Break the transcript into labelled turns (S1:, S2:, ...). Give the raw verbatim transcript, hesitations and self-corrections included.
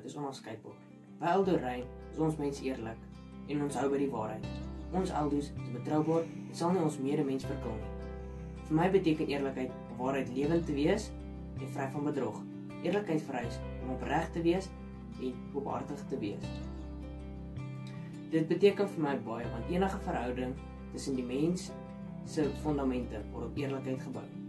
S1: is onafskeidbaar. By Eldoraigne is ons mens eerlik en ons hou by die waarheid. Ons Eldos is betroubaar en sal nie ons medemens verkil nie. Vir my beteken eerlikheid om waarheid lewend te wees en vry van bedrog. Eerlikheid vereis om opreg te wees en openhartig te wees. Dit beteken vir my baie, want enige verhouding tussen die mens se fondamente word op eerlikheid gebou.